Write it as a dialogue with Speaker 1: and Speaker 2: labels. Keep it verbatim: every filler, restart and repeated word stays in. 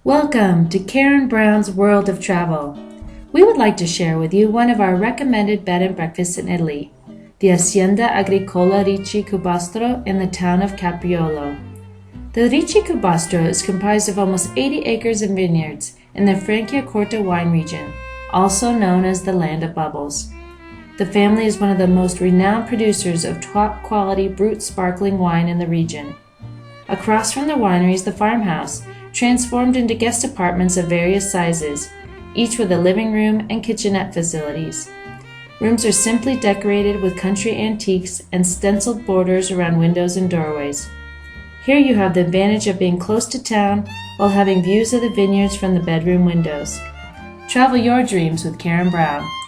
Speaker 1: Welcome to Karen Brown's World of Travel. We would like to share with you one of our recommended bed and breakfasts in Italy, the Hacienda Agricola Ricci Cubastro in the town of Capriolo. The Ricci Cubastro is comprised of almost eighty acres of vineyards in the Franciacorta wine region, also known as the Land of Bubbles. The family is one of the most renowned producers of top-quality brut sparkling wine in the region. Across from the winery is the farmhouse, transformed into guest apartments of various sizes, each with a living room and kitchenette facilities. Rooms are simply decorated with country antiques and stenciled borders around windows and doorways. Here you have the advantage of being close to town while having views of the vineyards from the bedroom windows. Travel your dreams with Karen Brown.